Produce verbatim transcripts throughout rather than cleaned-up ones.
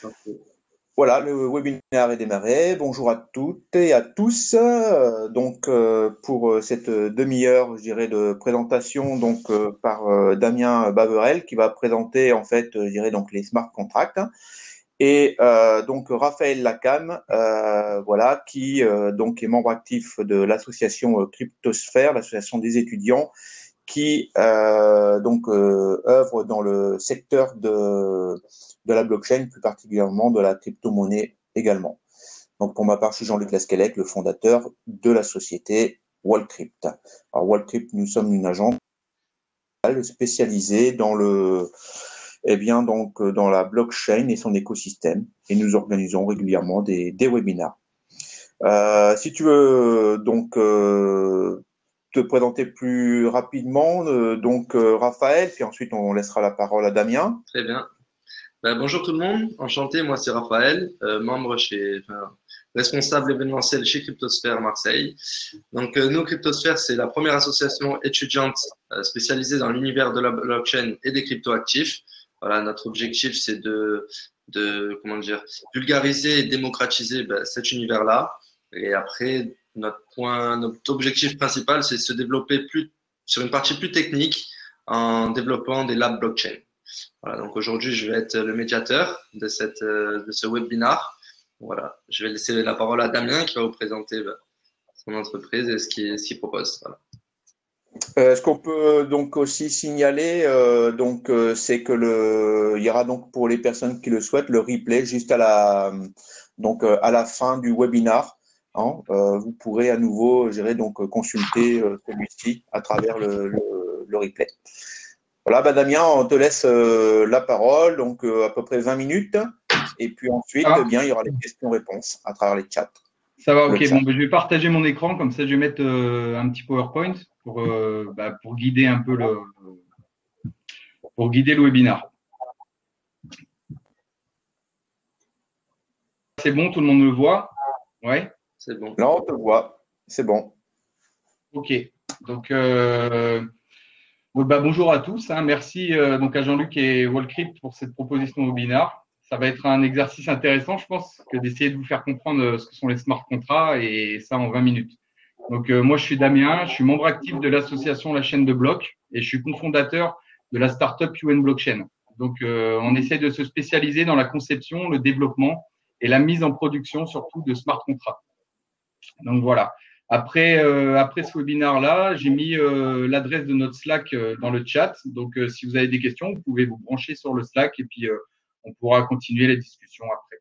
Parfait. Voilà, le webinaire est démarré. Bonjour à toutes et à tous. Euh, donc, euh, pour euh, cette demi-heure, je dirais, de présentation, donc euh, par euh, Damien Baverel, qui va présenter en fait, euh, je dirais, donc les smart contracts, et euh, donc Raphaël Lacam, euh, voilà, qui euh, donc est membre actif de l'association euh, Cryptosphère, l'association des étudiants, qui euh, donc euh, œuvre dans le secteur de, de la blockchain, plus particulièrement de la crypto-monnaie également. Donc pour ma part, je suis Jean-Luc Lascallec, le fondateur de la société Wallcrypt. Alors Wallcrypt, nous sommes une agence spécialisée dans le eh bien donc dans la blockchain et son écosystème, et nous organisons régulièrement des, des webinars. Euh, si tu veux donc euh, te présenter plus rapidement, euh, donc euh, Raphaël, puis ensuite on laissera la parole à Damien. Très bien. Ben, bonjour tout le monde, enchanté, moi c'est Raphaël, euh, membre chez, enfin, responsable événementiel chez Cryptosphère Marseille. Donc euh, nous, Cryptosphère, c'est la première association étudiante euh, spécialisée dans l'univers de la blockchain et des cryptoactifs. Voilà, notre objectif c'est de, de, comment dire, vulgariser et démocratiser ben, cet univers-là. Et après, notre point, notre objectif principal, c'est de se développer plus sur une partie plus technique en développant des labs blockchain. Voilà, donc aujourd'hui, je vais être le médiateur de, cette, euh, de ce webinar. Voilà, je vais laisser la parole à Damien qui va vous présenter bah, son entreprise et ce qu'il ce qu'il propose. Voilà. Euh, ce qu'on peut donc aussi signaler, euh, donc euh, c'est que le, il y aura donc pour les personnes qui le souhaitent le replay juste à la, donc euh, à la fin du webinar. Hein, euh, vous pourrez à nouveau, je dirais, donc consulter euh, celui-ci à travers le, le, le replay. Voilà, bah Damien, on te laisse euh, la parole, donc euh, à peu près vingt minutes, et puis ensuite, eh Ah, bien, il y aura les questions-réponses à travers les chats. ça va, Le ok. chat. Bon, ben, je vais partager mon écran, comme ça je vais mettre euh, un petit PowerPoint pour, euh, bah, pour guider un peu le pour guider le webinar. C'est bon, tout le monde le voit? Ouais. C'est bon. Là, on te voit, c'est bon. Ok. Donc euh, bon, bah, bonjour à tous. Hein. Merci euh, donc à Jean-Luc et Wallcrypt pour cette proposition de webinar. Ça va être un exercice intéressant, je pense, que d'essayer de vous faire comprendre ce que sont les smart contracts et ça en vingt minutes. Donc euh, moi je suis Damien, je suis membre actif de l'association La Chaîne de Blocs et je suis cofondateur de la startup U N Blockchain. Donc euh, on essaie de se spécialiser dans la conception, le développement et la mise en production surtout de smart contracts. Donc voilà. Après euh, après ce webinaire là, j'ai mis euh, l'adresse de notre Slack euh, dans le chat. Donc euh, si vous avez des questions, vous pouvez vous brancher sur le Slack et puis euh, on pourra continuer les discussions après.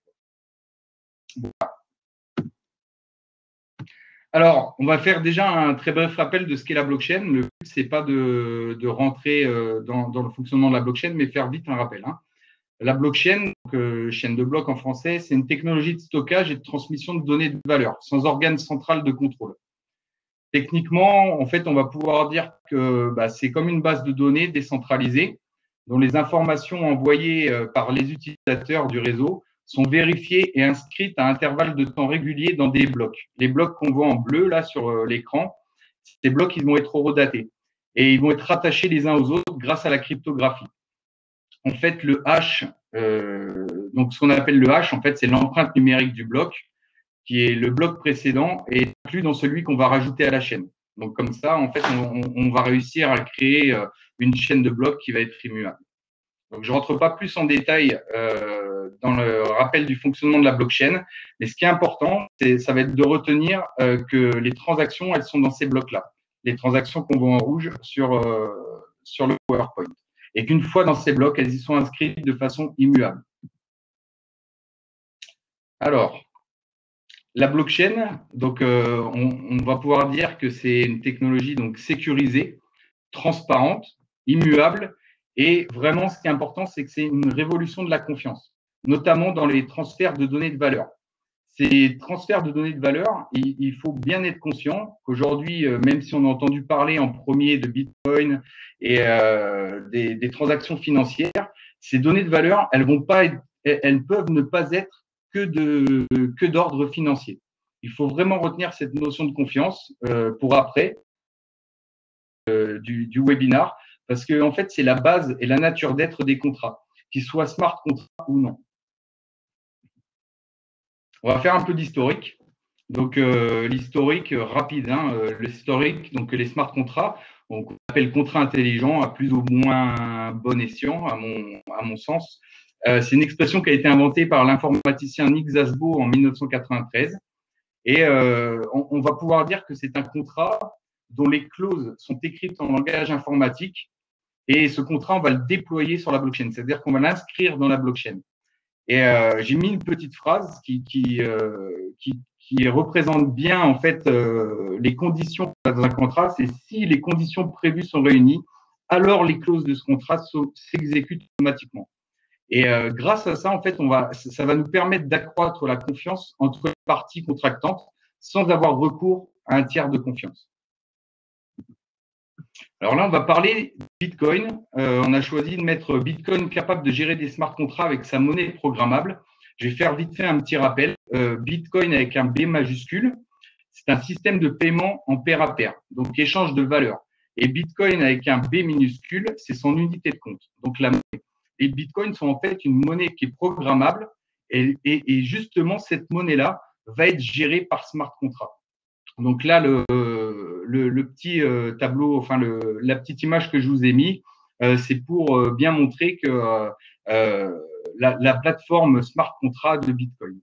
Alors, on va faire déjà un très bref rappel de ce qu'est la blockchain. Le but, c'est pas de, de rentrer euh, dans, dans le fonctionnement de la blockchain, mais faire vite un rappel. Hein. La blockchain, donc, euh, chaîne de blocs en français, c'est une technologie de stockage et de transmission de données de valeur, sans organe central de contrôle. Techniquement, en fait, on va pouvoir dire que bah, c'est comme une base de données décentralisée, dont les informations envoyées euh, par les utilisateurs du réseau sont vérifiées et inscrites à intervalles de temps réguliers dans des blocs. Les blocs qu'on voit en bleu là sur euh, l'écran, ces blocs ils vont être horodatés et ils vont être rattachés les uns aux autres grâce à la cryptographie. En fait, le hash, euh, donc ce qu'on appelle le hash, en fait, c'est l'empreinte numérique du bloc, qui est le bloc précédent et inclus dans celui qu'on va rajouter à la chaîne. Donc comme ça, en fait, on, on va réussir à créer euh, une chaîne de blocs qui va être immuable. Donc, je rentre pas plus en détail euh, dans le rappel du fonctionnement de la blockchain, mais ce qui est important, c'est ça va être de retenir euh, que les transactions, elles sont dans ces blocs-là, les transactions qu'on voit en rouge sur euh, sur le PowerPoint, et qu'une fois dans ces blocs, elles y sont inscrites de façon immuable. Alors, la blockchain, donc euh, on, on va pouvoir dire que c'est une technologie donc sécurisée, transparente, immuable. Et vraiment, ce qui est important, c'est que c'est une révolution de la confiance, notamment dans les transferts de données de valeur. Ces transferts de données de valeur, il, il faut bien être conscient qu'aujourd'hui, euh, même si on a entendu parler en premier de Bitcoin et euh, des, des transactions financières, ces données de valeur, elles vont pas être, elles peuvent ne pas être que de que d'ordre financier. Il faut vraiment retenir cette notion de confiance euh, pour après euh, du, du webinar, parce que en fait, c'est la base et la nature d'être des contrats, qu'ils soient smart contracts ou non. On va faire un peu d'historique. Donc, euh, l'historique euh, rapide, hein, euh, l'historique, donc les smart contracts, on appelle contrat intelligent à plus ou moins bon escient, à mon, à mon sens. Euh, c'est une expression qui a été inventée par l'informaticien Nick Szabo en mille neuf cent quatre-vingt-treize. Et euh, on, on va pouvoir dire que c'est un contrat dont les clauses sont écrites en langage informatique. Et ce contrat, on va le déployer sur la blockchain, c'est-à-dire qu'on va l'inscrire dans la blockchain. Et euh, j'ai mis une petite phrase qui, qui, euh, qui, qui représente bien en fait euh, les conditions dans un contrat. C'est si les conditions prévues sont réunies, alors les clauses de ce contrat s'exécutent automatiquement. Et euh, grâce à ça, en fait, on va, ça va nous permettre d'accroître la confiance entre les parties contractantes sans avoir recours à un tiers de confiance. Alors là, on va parler de Bitcoin. Euh, on a choisi de mettre Bitcoin capable de gérer des smart contracts avec sa monnaie programmable. Je vais faire vite fait un petit rappel. Euh, Bitcoin avec un B majuscule, c'est un système de paiement en pair à pair, donc échange de valeurs. Et Bitcoin avec un B minuscule, c'est son unité de compte, donc la monnaie. Les Bitcoins sont en fait une monnaie qui est programmable et, et, et justement, cette monnaie-là va être gérée par smart contract. Donc là, le, le, le petit euh, tableau, enfin le, la petite image que je vous ai mis, euh, c'est pour euh, bien montrer que euh, la, la plateforme smart contract de Bitcoin.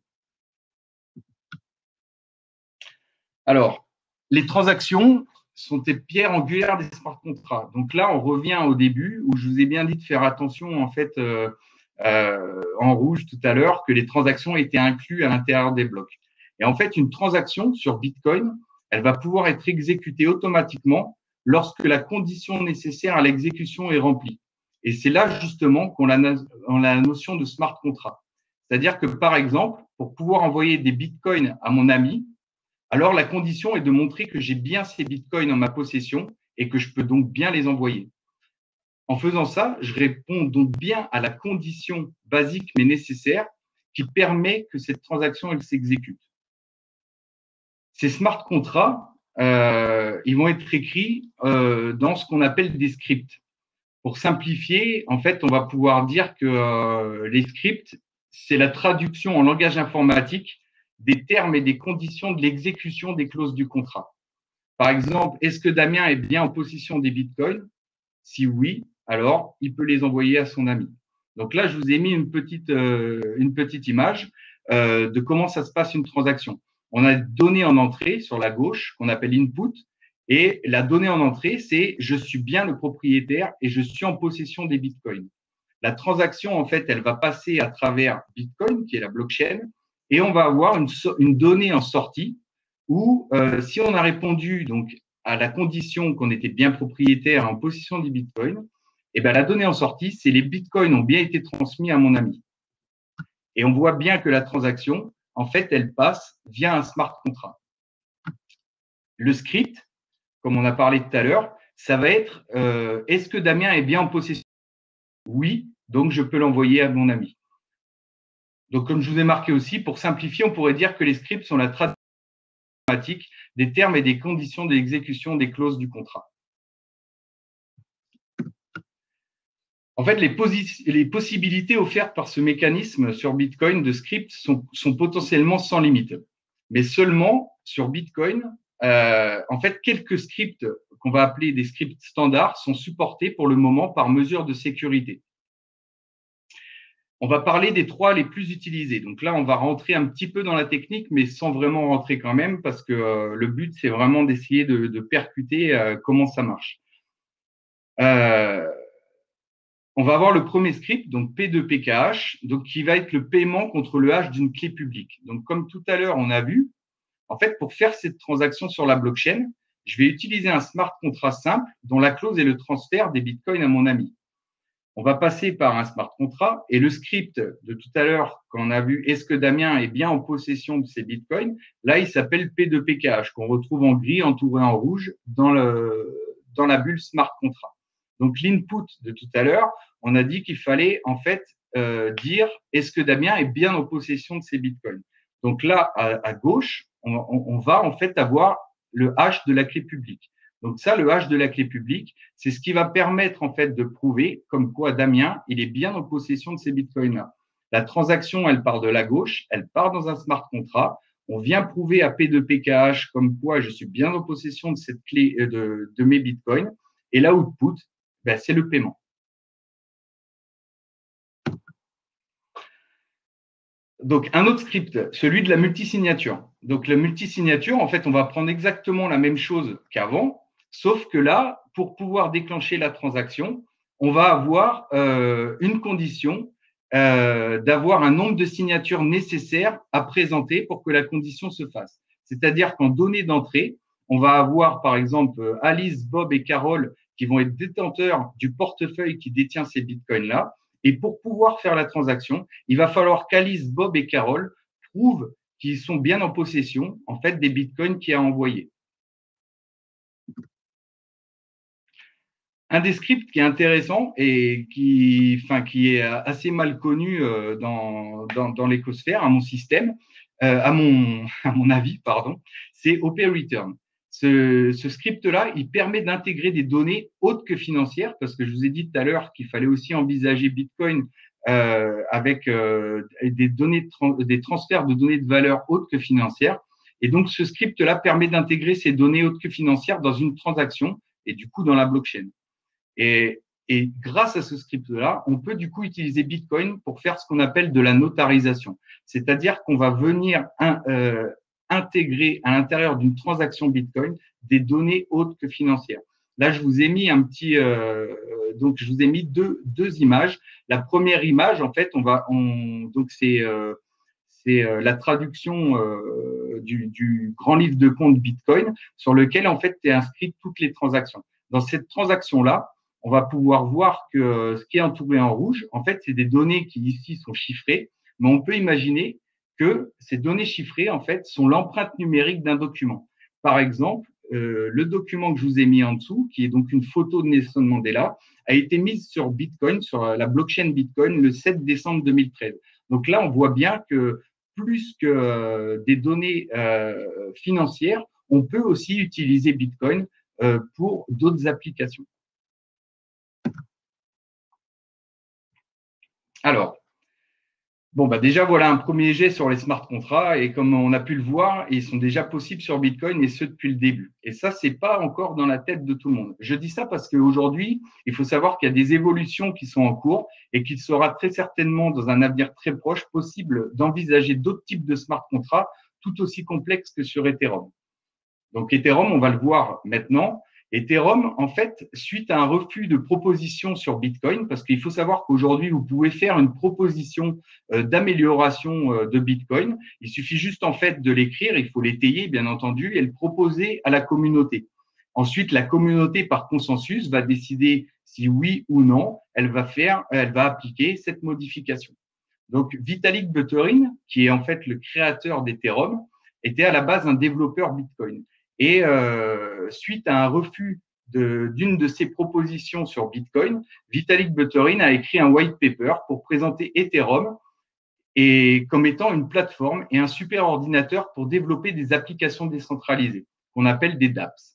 Alors, les transactions sont des pierres angulaires des smart contracts. Donc là, on revient au début où je vous ai bien dit de faire attention en fait euh, euh, en rouge tout à l'heure que les transactions étaient incluses à l'intérieur des blocs. Et en fait, une transaction sur Bitcoin, elle va pouvoir être exécutée automatiquement lorsque la condition nécessaire à l'exécution est remplie. Et c'est là justement qu'on a, on a la notion de smart contract. C'est-à-dire que par exemple, pour pouvoir envoyer des Bitcoins à mon ami, alors la condition est de montrer que j'ai bien ces Bitcoins en ma possession et que je peux donc bien les envoyer. En faisant ça, je réponds donc bien à la condition basique mais nécessaire qui permet que cette transaction elle s'exécute. Ces smart contracts, euh, ils vont être écrits euh, dans ce qu'on appelle des scripts. Pour simplifier, en fait, on va pouvoir dire que euh, les scripts, c'est la traduction en langage informatique des termes et des conditions de l'exécution des clauses du contrat. Par exemple, est-ce que Damien est bien en possession des bitcoins? Si oui, alors il peut les envoyer à son ami. Donc là, je vous ai mis une petite, euh, une petite image euh, de comment ça se passe une transaction. On a une donnée en entrée sur la gauche qu'on appelle input et la donnée en entrée, c'est je suis bien le propriétaire et je suis en possession des bitcoins. La transaction, en fait, elle va passer à travers Bitcoin, qui est la blockchain, et on va avoir une, une donnée en sortie où, euh, si on a répondu donc à la condition qu'on était bien propriétaire en possession des bitcoins, et ben la donnée en sortie, c'est les bitcoins ont bien été transmis à mon ami. Et on voit bien que la transaction, en fait, elle passe via un smart contract. Le script, comme on a parlé tout à l'heure, ça va être euh, est-ce que Damien est bien en possession? Oui, donc je peux l'envoyer à mon ami. Donc, comme je vous ai marqué aussi, pour simplifier, on pourrait dire que les scripts sont la traduction automatique des termes et des conditions d'exécution des clauses du contrat. En fait, les, les possibilités offertes par ce mécanisme sur Bitcoin de script sont, sont potentiellement sans limite. Mais seulement sur Bitcoin, euh, en fait, quelques scripts qu'on va appeler des scripts standards sont supportés pour le moment par mesure de sécurité. On va parler des trois les plus utilisés. Donc là, on va rentrer un petit peu dans la technique, mais sans vraiment rentrer quand même, parce que euh, le but, c'est vraiment d'essayer de, de percuter euh, comment ça marche. Euh, on va avoir le premier script, donc P deux P K H, donc qui va être le paiement contre le hash d'une clé publique. Donc comme tout à l'heure, on a vu, en fait, pour faire cette transaction sur la blockchain, je vais utiliser un smart contract simple dont la clause est le transfert des bitcoins à mon ami. On va passer par un smart contract et le script de tout à l'heure, quand on a vu est-ce que Damien est bien en possession de ces bitcoins, là, il s'appelle P deux P K H, qu'on retrouve en gris entouré en rouge dans, le, dans la bulle smart contract. Donc, l'input de tout à l'heure, on a dit qu'il fallait en fait euh, dire est-ce que Damien est bien en possession de ces bitcoins. Donc là, à, à gauche, on, on, on va en fait avoir le hash de la clé publique. Donc ça, le hash de la clé publique, c'est ce qui va permettre en fait de prouver comme quoi Damien, il est bien en possession de ces bitcoins-là. La transaction, elle part de la gauche, elle part dans un smart contract. On vient prouver à P deux P K H comme quoi je suis bien en possession de cette clé de, de mes bitcoins. Et l'output, ben, c'est le paiement. Donc, un autre script, celui de la multisignature. Donc, la multisignature, en fait, on va prendre exactement la même chose qu'avant, sauf que là, pour pouvoir déclencher la transaction, on va avoir euh, une condition euh, d'avoir un nombre de signatures nécessaires à présenter pour que la condition se fasse. C'est-à-dire qu'en données d'entrée, on va avoir, par exemple, Alice, Bob et Carole qui vont être détenteurs du portefeuille qui détient ces bitcoins-là. Et pour pouvoir faire la transaction, il va falloir qu'Alice, Bob et Carole prouvent qu'ils sont bien en possession, en fait, des bitcoins qu'il a envoyés. Un des scripts qui est intéressant et qui, enfin, qui est assez mal connu dans, dans, dans l'écosphère, à mon système, euh, à mon, à mon avis, pardon, c'est O P Return. Ce, ce script-là, il permet d'intégrer des données autres que financières, parce que je vous ai dit tout à l'heure qu'il fallait aussi envisager Bitcoin euh, avec euh, des données, de tra des transferts de données de valeur autres que financières. Et donc, ce script-là permet d'intégrer ces données autres que financières dans une transaction et du coup dans la blockchain. Et, et grâce à ce script-là, on peut du coup utiliser Bitcoin pour faire ce qu'on appelle de la notarisation. C'est-à-dire qu'on va venir un, euh, intégrer à l'intérieur d'une transaction Bitcoin des données autres que financières. Là, je vous ai mis un petit, euh, donc je vous ai mis deux, deux images. La première image, en fait, on va, on, donc c'est euh, c'est euh, la traduction euh, du, du grand livre de compte Bitcoin sur lequel en fait est inscrit toutes les transactions. Dans cette transaction-là, on va pouvoir voir que ce qui est entouré en rouge, en fait, c'est des données qui ici sont chiffrées, mais on peut imaginer que ces données chiffrées, en fait, sont l'empreinte numérique d'un document. Par exemple, euh, le document que je vous ai mis en dessous, qui est donc une photo de Nelson Mandela, a été mise sur Bitcoin, sur la blockchain Bitcoin, le sept décembre deux mille treize. Donc là, on voit bien que plus que euh, des données euh, financières, on peut aussi utiliser Bitcoin euh, pour d'autres applications. Alors, bon, bah déjà, voilà un premier jet sur les smart contracts et comme on a pu le voir, ils sont déjà possibles sur Bitcoin et ce depuis le début. Et ça, c'est pas encore dans la tête de tout le monde. Je dis ça parce qu'aujourd'hui, il faut savoir qu'il y a des évolutions qui sont en cours et qu'il sera très certainement dans un avenir très proche possible d'envisager d'autres types de smart contracts tout aussi complexes que sur Ethereum. Donc, Ethereum, on va le voir maintenant. Ethereum, en fait, suite à un refus de proposition sur Bitcoin, parce qu'il faut savoir qu'aujourd'hui, vous pouvez faire une proposition euh, d'amélioration euh, de Bitcoin. Il suffit juste, en fait, de l'écrire, il faut l'étayer, bien entendu, et le proposer à la communauté. Ensuite, la communauté, par consensus, va décider si oui ou non, elle va faire, elle va appliquer cette modification. Donc, Vitalik Buterin, qui est en fait le créateur d'Ethereum, était à la base un développeur Bitcoin. Et euh, suite à un refus d'une de, de ses propositions sur Bitcoin, Vitalik Buterin a écrit un white paper pour présenter Ethereum et comme étant une plateforme et un super ordinateur pour développer des applications décentralisées qu'on appelle des dApps.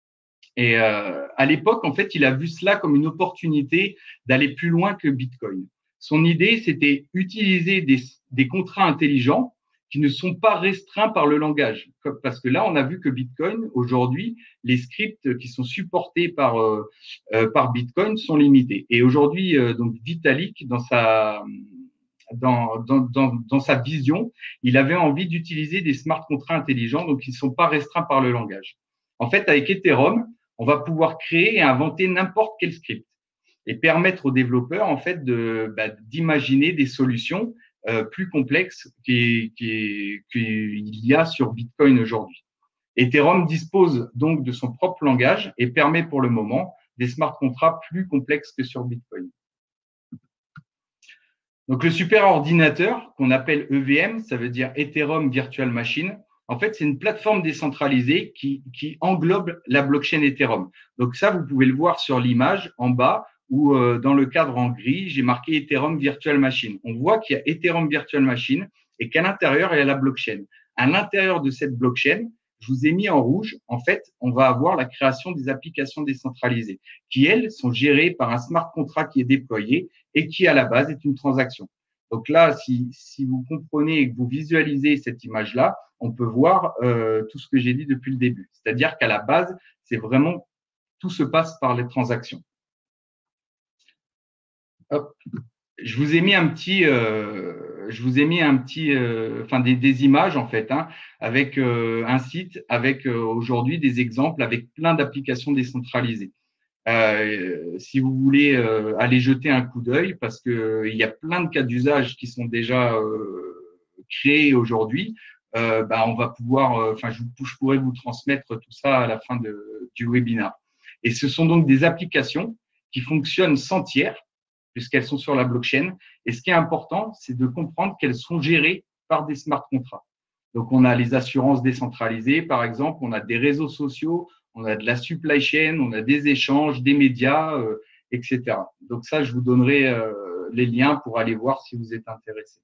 Et euh, à l'époque, en fait, il a vu cela comme une opportunité d'aller plus loin que Bitcoin. Son idée, c'était utiliser des, des contrats intelligents qui ne sont pas restreints par le langage. Parce que là, on a vu que Bitcoin, aujourd'hui, les scripts qui sont supportés par, euh, euh, par Bitcoin sont limités. Et aujourd'hui, euh, donc Vitalik, dans sa, dans, dans, dans, dans sa vision, il avait envie d'utiliser des smart contrats intelligents, donc qui ne sont pas restreints par le langage. En fait, avec Ethereum, on va pouvoir créer et inventer n'importe quel script et permettre aux développeurs, en fait, de, bah, d'imaginer des solutions Euh, plus complexe qu'il qui, qui y a sur Bitcoin aujourd'hui. Ethereum dispose donc de son propre langage et permet pour le moment des smart contracts plus complexes que sur Bitcoin. Donc le superordinateur qu'on appelle E V M, ça veut dire Ethereum Virtual Machine. En fait, c'est une plateforme décentralisée qui, qui englobe la blockchain Ethereum. Donc ça, vous pouvez le voir sur l'image en bas, où euh, dans le cadre en gris, j'ai marqué Ethereum Virtual Machine. On voit qu'il y a Ethereum Virtual Machine et qu'à l'intérieur, il y a la blockchain. À l'intérieur de cette blockchain, je vous ai mis en rouge, en fait, on va avoir la création des applications décentralisées qui, elles, sont gérées par un smart contract qui est déployé et qui, à la base, est une transaction. Donc là, si, si vous comprenez et que vous visualisez cette image-là, on peut voir euh, tout ce que j'ai dit depuis le début. C'est-à-dire qu'à la base, c'est vraiment, tout se passe par les transactions. Hop. Je vous ai mis un petit, euh, je vous ai mis un petit, euh, enfin des, des images en fait, hein, avec euh, un site, avec euh, aujourd'hui des exemples, avec plein d'applications décentralisées. Euh, si vous voulez euh, aller jeter un coup d'œil, parce que euh, il y a plein de cas d'usage qui sont déjà euh, créés aujourd'hui, euh, bah, on va pouvoir, enfin, euh, je, je pourrais vous transmettre tout ça à la fin de, du webinaire. Et ce sont donc des applications qui fonctionnent sans tiers, puisqu'elles sont sur la blockchain. Et ce qui est important, c'est de comprendre qu'elles sont gérées par des smart contracts. Donc, on a les assurances décentralisées, par exemple, on a des réseaux sociaux, on a de la supply chain, on a des échanges, des médias, euh, et cetera. Donc ça, je vous donnerai euh, les liens pour aller voir si vous êtes intéressé.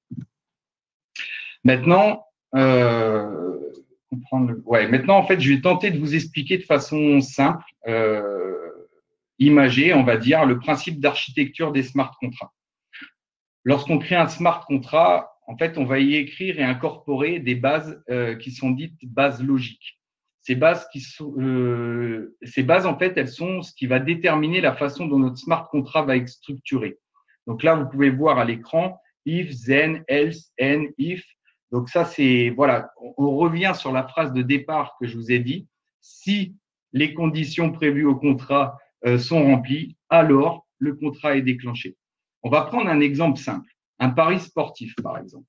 Maintenant, euh, comprendre. Ouais, maintenant, en fait, je vais tenter de vous expliquer de façon simple, euh, imagée, on va dire, le principe d'architecture des smart contracts. Lorsqu'on crée un smart contract, en fait, on va y écrire et incorporer des bases euh, qui sont dites bases logiques. Ces bases, qui sont, euh, ces bases, en fait, elles sont ce qui va déterminer la façon dont notre smart contract va être structuré. Donc là, vous pouvez voir à l'écran if, then, else, and, if. Donc ça, c'est voilà, on revient sur la phrase de départ que je vous ai dit. Si les conditions prévues au contrat euh, sont remplies, alors le contrat est déclenché. On va prendre un exemple simple, un pari sportif, par exemple.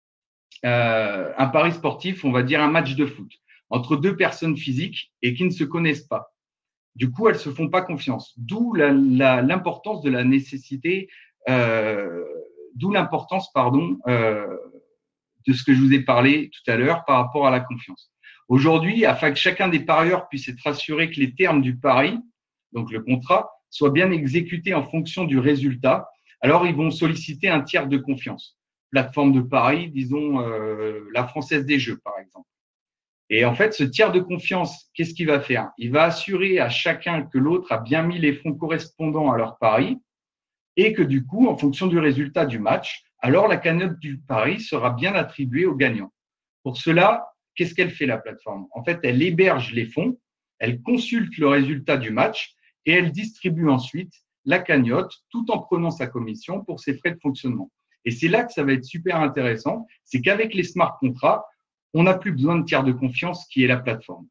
Euh, un pari sportif, on va dire un match de foot entre deux personnes physiques et qui ne se connaissent pas. Du coup, elles ne se font pas confiance. D'où la, la, l'importance de la nécessité, euh, d'où l'importance, pardon, euh, de ce que je vous ai parlé tout à l'heure par rapport à la confiance. Aujourd'hui, afin que chacun des parieurs puisse être assuré que les termes du pari, donc le contrat, soient bien exécutés en fonction du résultat, alors ils vont solliciter un tiers de confiance. Plateforme de pari, disons euh, la Française des Jeux, par exemple. Et en fait, ce tiers de confiance, qu'est-ce qu'il va faire? Il va assurer à chacun que l'autre a bien mis les fonds correspondants à leur pari et que du coup, en fonction du résultat du match, alors la cagnotte du pari sera bien attribuée au gagnant. Pour cela, qu'est-ce qu'elle fait la plateforme? En fait, elle héberge les fonds, elle consulte le résultat du match et elle distribue ensuite la cagnotte tout en prenant sa commission pour ses frais de fonctionnement. Et c'est là que ça va être super intéressant, c'est qu'avec les smart contracts, on n'a plus besoin de tiers de confiance qui est la plateforme.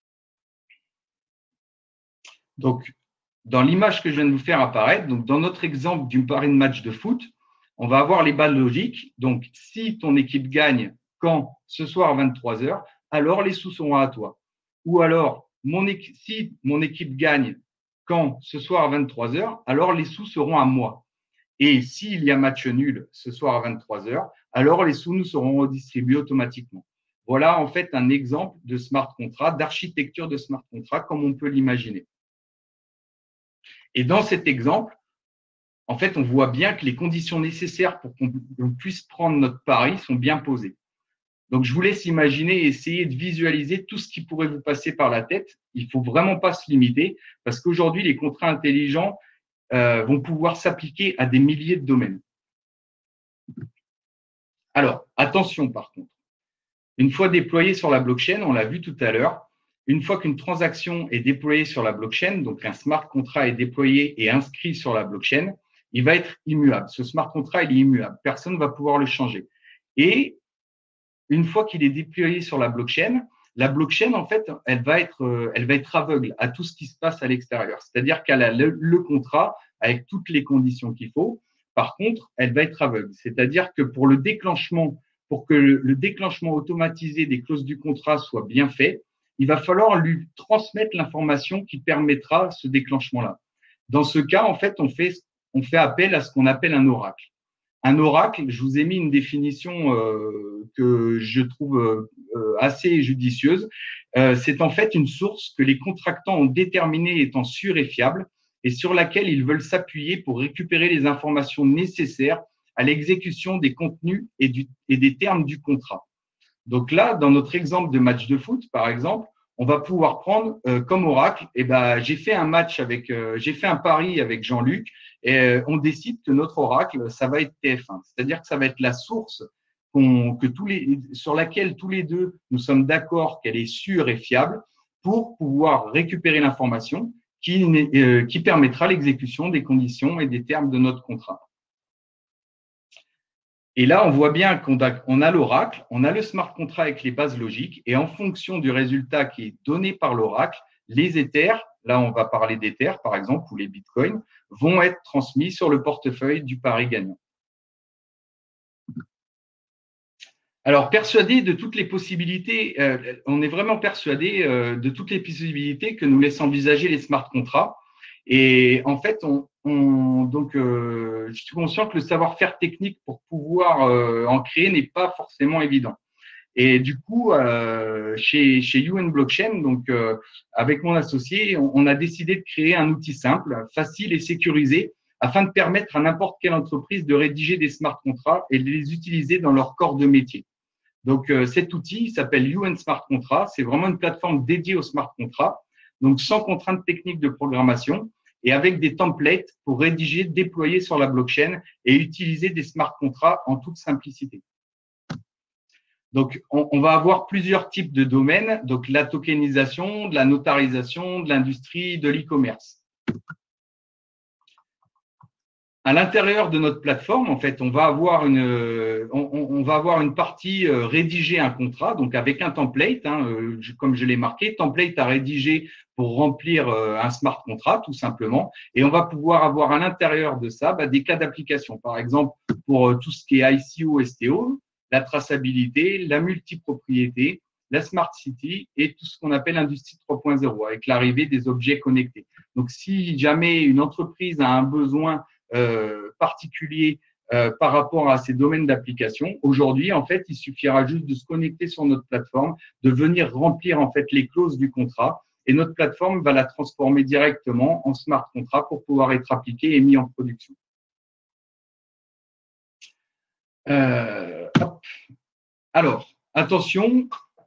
Donc, dans l'image que je viens de vous faire apparaître, donc dans notre exemple d'une pari de match de foot, on va avoir les balles logiques. Donc, si ton équipe gagne quand ce soir à vingt-trois heures, alors les sous seront à toi. Ou alors, mon équipe, si mon équipe gagne quand ce soir à vingt-trois heures, alors les sous seront à moi. Et s'il y a match nul ce soir à vingt-trois heures, alors les sous nous seront redistribués automatiquement. Voilà en fait un exemple de smart contract, d'architecture de smart contract comme on peut l'imaginer. Et dans cet exemple, en fait, on voit bien que les conditions nécessaires pour qu'on puisse prendre notre pari sont bien posées. Donc, je vous laisse imaginer et essayer de visualiser tout ce qui pourrait vous passer par la tête. Il ne faut vraiment pas se limiter parce qu'aujourd'hui, les contrats intelligents euh, vont pouvoir s'appliquer à des milliers de domaines. Alors, attention par contre. Une fois déployé sur la blockchain, on l'a vu tout à l'heure, une fois qu'une transaction est déployée sur la blockchain, donc un smart contract est déployé et inscrit sur la blockchain, il va être immuable. Ce smart contract, il est immuable. Personne ne va pouvoir le changer. Et une fois qu'il est déployé sur la blockchain, la blockchain, en fait, elle va être, elle va être aveugle à tout ce qui se passe à l'extérieur. C'est-à-dire qu'elle a le, le contrat avec toutes les conditions qu'il faut. Par contre, elle va être aveugle. C'est-à-dire que pour le déclenchement, pour que le déclenchement automatisé des clauses du contrat soit bien fait, il va falloir lui transmettre l'information qui permettra ce déclenchement-là. Dans ce cas, en fait, on fait, on fait appel à ce qu'on appelle un oracle. Un oracle, je vous ai mis une définition euh, que je trouve euh, assez judicieuse. Euh, c'est en fait une source que les contractants ont déterminée étant sûre et fiable et sur laquelle ils veulent s'appuyer pour récupérer les informations nécessaires à l'exécution des contenus et, du, et des termes du contrat. Donc là, dans notre exemple de match de foot, par exemple, on va pouvoir prendre euh, comme oracle, et ben, j'ai fait un match avec, euh, j'ai fait un pari avec Jean-Luc et euh, on décide que notre oracle, ça va être T F un. C'est-à-dire que ça va être la source qu'on, que tous les, sur laquelle tous les deux, nous sommes d'accord qu'elle est sûre et fiable pour pouvoir récupérer l'information qui, euh, qui permettra l'exécution des conditions et des termes de notre contrat. Et là, on voit bien qu'on a, on a l'oracle, on a le smart contract avec les bases logiques, et en fonction du résultat qui est donné par l'oracle, les Ethers, là on va parler d'Ethers par exemple, ou les Bitcoins, vont être transmis sur le portefeuille du pari gagnant. Alors, persuadé de toutes les possibilités, euh, on est vraiment persuadé euh, de toutes les possibilités que nous laissent envisager les smart contracts. Et en fait, on, on donc, euh, je suis conscient que le savoir-faire technique pour pouvoir euh, en créer n'est pas forcément évident. Et du coup, euh, chez, chez U N Blockchain, donc euh, avec mon associé, on, on a décidé de créer un outil simple, facile et sécurisé, afin de permettre à n'importe quelle entreprise de rédiger des smart contracts et de les utiliser dans leur corps de métier. Donc, euh, cet outil s'appelle U N Smart Contract. C'est vraiment une plateforme dédiée aux smart contracts, donc sans contraintes techniques de programmation et avec des templates pour rédiger, déployer sur la blockchain et utiliser des smart contracts en toute simplicité. Donc, on, on va avoir plusieurs types de domaines, donc la tokenisation, de la notarisation, de l'industrie, de l'e-commerce. À l'intérieur de notre plateforme, en fait, on va avoir une, on, on va avoir une partie euh, rédiger un contrat, donc avec un template, hein, euh, comme je l'ai marqué, template à rédiger pour remplir euh, un smart contract, tout simplement. Et on va pouvoir avoir à l'intérieur de ça bah, des cas d'application. Par exemple, pour euh, tout ce qui est I C O, S T O, la traçabilité, la multipropriété, la smart city et tout ce qu'on appelle l'industrie trois point zéro avec l'arrivée des objets connectés. Donc, si jamais une entreprise a un besoin Euh, particulier euh, par rapport à ces domaines d'application. Aujourd'hui, en fait, il suffira juste de se connecter sur notre plateforme, de venir remplir en fait les clauses du contrat et notre plateforme va la transformer directement en smart contract pour pouvoir être appliqué et mis en production. Euh, alors, attention,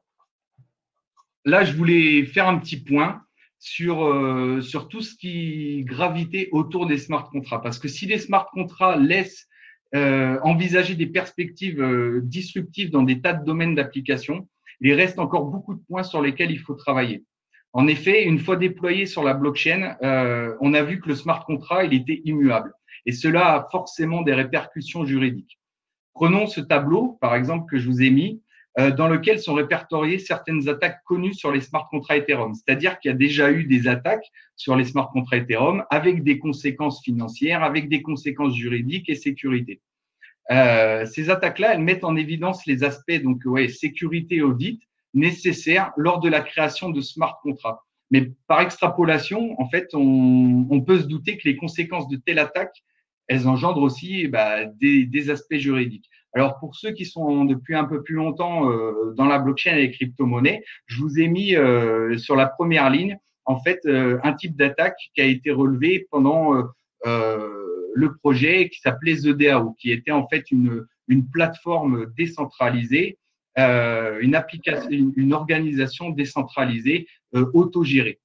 là, je voulais faire un petit point sur, euh, sur tout ce qui gravitait autour des smart contracts. Parce que si les smart contracts laissent euh, envisager des perspectives euh, disruptives dans des tas de domaines d'application, il reste encore beaucoup de points sur lesquels il faut travailler. En effet, une fois déployé sur la blockchain, euh, on a vu que le smart contract, il était immuable. Et cela a forcément des répercussions juridiques. Prenons ce tableau, par exemple, que je vous ai mis, dans lequel sont répertoriées certaines attaques connues sur les smart contracts Ethereum. C'est-à-dire qu'il y a déjà eu des attaques sur les smart contracts Ethereum avec des conséquences financières, avec des conséquences juridiques et sécurité. Euh, ces attaques-là, elles mettent en évidence les aspects donc ouais, sécurité audit nécessaires lors de la création de smart contracts. Mais par extrapolation, en fait, on, on peut se douter que les conséquences de telle attaque, elles engendrent aussi bah, des, des aspects juridiques. Alors, pour ceux qui sont depuis un peu plus longtemps euh, dans la blockchain et les crypto-monnaies, je vous ai mis euh, sur la première ligne, en fait, euh, un type d'attaque qui a été relevé pendant euh, euh, le projet qui s'appelait The DAO, qui était en fait une, une plateforme décentralisée, euh, une application, une, une organisation décentralisée euh, autogérée.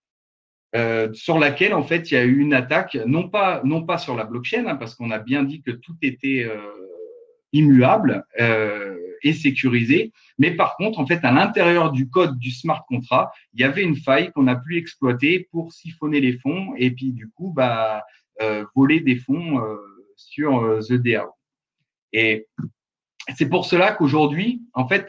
Euh, sur laquelle en fait il y a eu une attaque, non pas non pas sur la blockchain, hein, parce qu'on a bien dit que tout était euh, immuable euh, et sécurisé, mais par contre en fait à l'intérieur du code du smart contract, il y avait une faille qu'on a pu exploiter pour siphonner les fonds et puis du coup bah euh, voler des fonds euh, sur euh, The DAO. Et c'est pour cela qu'aujourd'hui, en fait,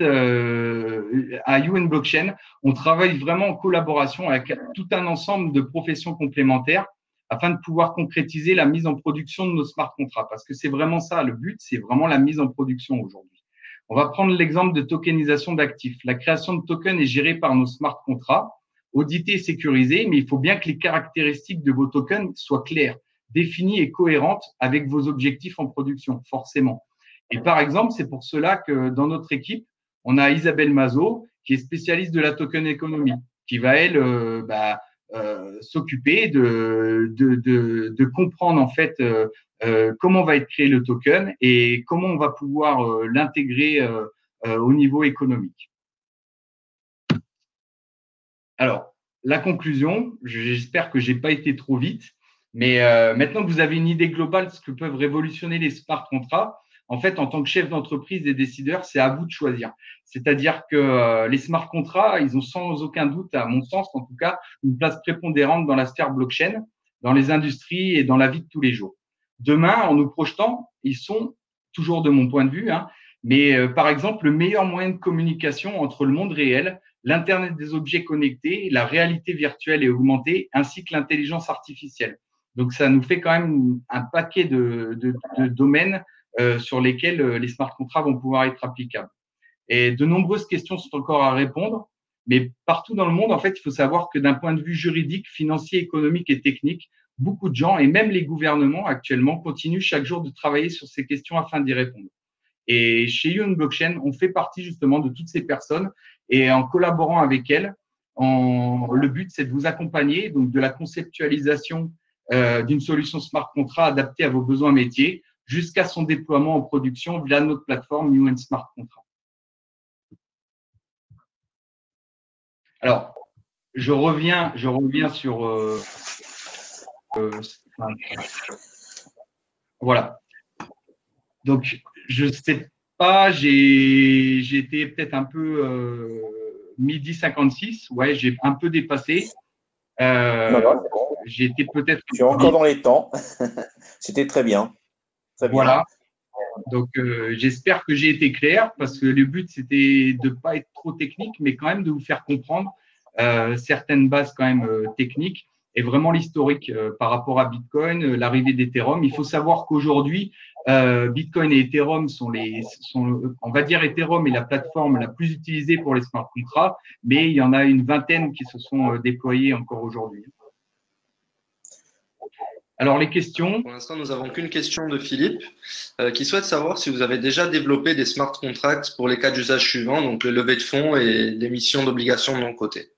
euh, à U N Blockchain, on travaille vraiment en collaboration avec tout un ensemble de professions complémentaires afin de pouvoir concrétiser la mise en production de nos smart contracts. Parce que c'est vraiment ça, le but, c'est vraiment la mise en production aujourd'hui. On va prendre l'exemple de tokenisation d'actifs. La création de tokens est gérée par nos smart contracts, audités et sécurisés, mais il faut bien que les caractéristiques de vos tokens soient claires, définies et cohérentes avec vos objectifs en production, forcément. Et par exemple, c'est pour cela que dans notre équipe, on a Isabelle Mazot, qui est spécialiste de la token économie, qui va, elle, euh, bah, euh, s'occuper de, de, de, de comprendre en fait euh, euh, comment va être créé le token et comment on va pouvoir euh, l'intégrer euh, euh, au niveau économique. Alors, la conclusion, j'espère que j'ai pas été trop vite, mais euh, maintenant que vous avez une idée globale de ce que peuvent révolutionner les smart contracts, en fait, en tant que chef d'entreprise et décideur, c'est à vous de choisir. C'est-à-dire que euh, les smart contracts, ils ont sans aucun doute, à mon sens en tout cas, une place prépondérante dans la sphère blockchain, dans les industries et dans la vie de tous les jours. Demain, en nous projetant, ils sont, toujours de mon point de vue, hein, mais euh, par exemple, le meilleur moyen de communication entre le monde réel, l'Internet des objets connectés, la réalité virtuelle et augmentée, ainsi que l'intelligence artificielle. Donc, ça nous fait quand même un paquet de, de, de domaines euh, sur lesquels euh, les smart contracts vont pouvoir être applicables. Et de nombreuses questions sont encore à répondre, mais partout dans le monde, en fait, il faut savoir que d'un point de vue juridique, financier, économique et technique, beaucoup de gens, et même les gouvernements actuellement, continuent chaque jour de travailler sur ces questions afin d'y répondre. Et chez You Blockchain, on fait partie justement de toutes ces personnes et en collaborant avec elles, en, le but, c'est de vous accompagner, donc de la conceptualisation euh, d'une solution smart contract adaptée à vos besoins métiers jusqu'à son déploiement en production via notre plateforme You Smart Contract. Alors, je reviens, je reviens sur euh, euh, voilà. Donc, je sais pas, j'ai été peut-être un peu euh, midi cinquante-six, ouais, j'ai un peu dépassé. Euh, non, non, bon. J'ai été peut-être. Je suis encore dans les temps. C'était très bien. Très voilà. Bien. Donc, euh, j'espère que j'ai été clair parce que le but, c'était de ne pas être trop technique, mais quand même de vous faire comprendre euh, certaines bases quand même euh, techniques et vraiment l'historique euh, par rapport à Bitcoin, euh, l'arrivée d'Ethereum. Il faut savoir qu'aujourd'hui, euh, Bitcoin et Ethereum sont les, sont, on va dire Ethereum est la plateforme la plus utilisée pour les smart contracts, mais il y en a une vingtaine qui se sont euh, déployés encore aujourd'hui. Alors, les questions. Pour l'instant, nous n'avons qu'une question de Philippe euh, qui souhaite savoir si vous avez déjà développé des smart contracts pour les cas d'usage suivants, donc le levée de fonds et l'émission d'obligations de non cotées.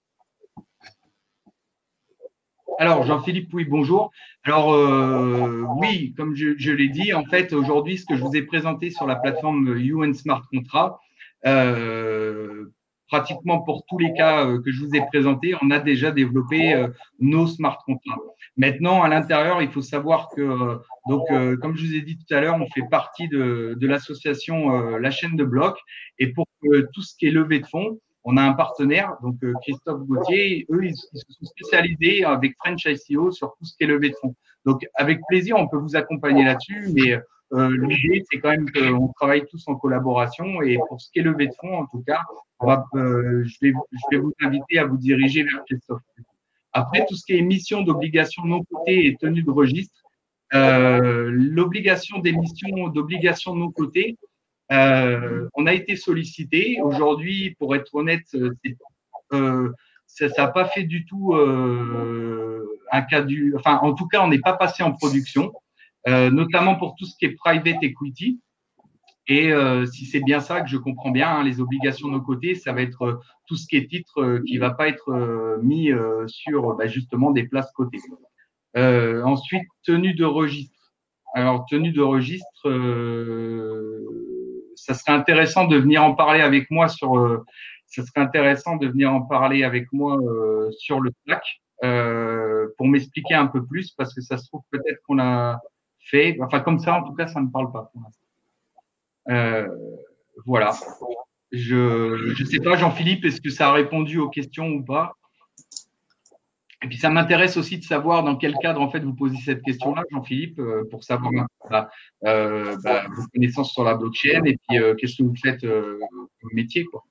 Alors, Jean-Philippe, oui, bonjour. Alors, euh, oui, comme je, je l'ai dit, en fait, aujourd'hui, ce que je vous ai présenté sur la plateforme You Smart Contract, euh, pratiquement pour tous les cas euh, que je vous ai présentés, on a déjà développé euh, nos smart contracts. Maintenant, à l'intérieur, il faut savoir que, euh, donc, euh, comme je vous ai dit tout à l'heure, on fait partie de, de l'association euh, La Chaîne de Blocs. Et pour que tout ce qui est levée de fonds, on a un partenaire, donc euh, Christophe Gauthier. Eux, ils, ils se sont spécialisés avec French I C O sur tout ce qui est levée de fonds. Donc, avec plaisir, on peut vous accompagner là-dessus, mais euh, l'idée, c'est quand même qu'on travaille tous en collaboration. Et pour ce qui est levée de fonds, en tout cas, on va, euh, je, vais, je vais vous inviter à vous diriger vers Christophe. Après, tout ce qui est émission d'obligations non cotées et tenue de registre, euh, l'obligation d'émission d'obligations non cotées, euh, on a été sollicité. Aujourd'hui, pour être honnête, euh, ça n'a pas fait du tout euh, un cas du. Enfin, en tout cas, on n'est pas passé en production, euh, notamment pour tout ce qui est private equity. Et euh, si c'est bien ça que je comprends bien, hein, les obligations non cotées, ça va être euh, tout ce qui est titre euh, qui ne va pas être euh, mis euh, sur bah, justement des places cotées. Euh, ensuite, tenue de registre. Alors, tenue de registre, euh, ça serait intéressant de venir en parler avec moi sur. Euh, ça serait intéressant de venir en parler avec moi euh, sur le Slack euh, pour m'expliquer un peu plus parce que ça se trouve peut-être qu'on a fait. Enfin, comme ça, en tout cas, ça ne me parle pas pour l'instant. Euh, voilà. Je ne sais pas, Jean-Philippe, est-ce que ça a répondu aux questions ou pas? Et puis, ça m'intéresse aussi de savoir dans quel cadre, en fait, vous posez cette question-là, Jean-Philippe, euh, pour savoir bah, euh, bah, vos connaissances sur la blockchain et puis euh, qu'est-ce que vous faites euh, comme métier, quoi.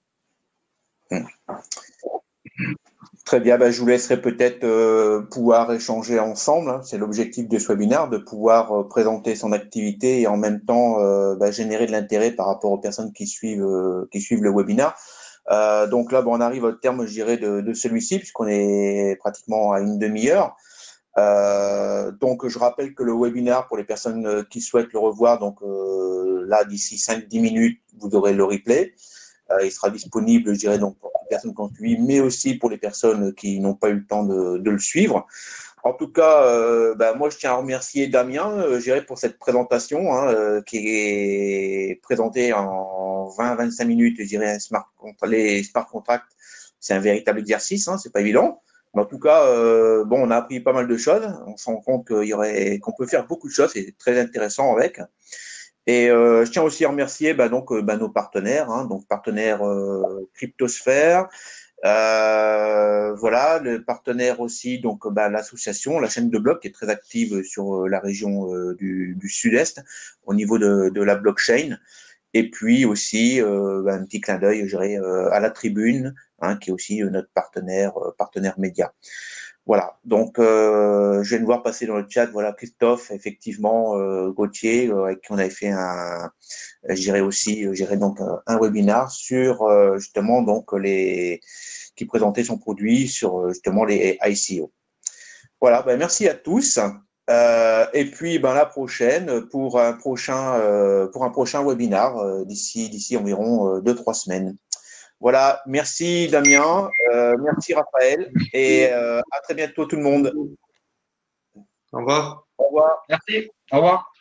Très bien, ben, je vous laisserai peut-être euh, pouvoir échanger ensemble. Hein. C'est l'objectif de ce webinaire, de pouvoir euh, présenter son activité et en même temps euh, ben, générer de l'intérêt par rapport aux personnes qui suivent, euh, qui suivent le webinaire. Euh, donc là, bon, on arrive au terme, je dirais, de, de celui-ci, puisqu'on est pratiquement à une demi-heure. Euh, donc, je rappelle que le webinaire, pour les personnes qui souhaitent le revoir, donc euh, là, d'ici cinq à dix minutes, vous aurez le replay. Euh, il sera disponible, je dirais, donc pour les personnes qui ont suivi, mais aussi pour les personnes qui n'ont pas eu le temps de, de le suivre. En tout cas, euh, ben, moi, je tiens à remercier Damien, euh, je dirais, pour cette présentation hein, euh, qui est présentée en vingt à vingt-cinq minutes, je dirais, smart, les smart contracts c'est un véritable exercice, hein, c'est pas évident. Mais en tout cas, euh, bon, on a appris pas mal de choses. On se rend compte qu'il y aurait, qu'on peut faire beaucoup de choses. C'est très intéressant avec. Et euh, je tiens aussi à remercier bah, donc bah, nos partenaires, hein, donc partenaires euh, Cryptosphère. Euh, voilà, le partenaire aussi, donc bah, l'association, la chaîne de blocs qui est très active sur la région euh, du, du Sud-Est au niveau de, de la blockchain. Et puis aussi euh, bah, un petit clin d'œil, je dirais, euh, à la Tribune, hein, qui est aussi euh, notre partenaire, euh, partenaire média. Voilà, donc euh, je viens de voir passer dans le chat, voilà, Christophe, effectivement, euh, Gauthier, euh, avec qui on avait fait un, je dirais aussi, je dirais donc un, un webinaire sur euh, justement donc les qui présentait son produit sur justement les I C O. Voilà, ben merci à tous. Euh, et puis ben la prochaine pour un prochain euh, pour un prochain webinaire euh, d'ici d'ici environ euh, deux trois semaines. Voilà, merci Damien, euh, merci Raphaël et euh, à très bientôt tout le monde. Au revoir. Au revoir. Merci. Au revoir.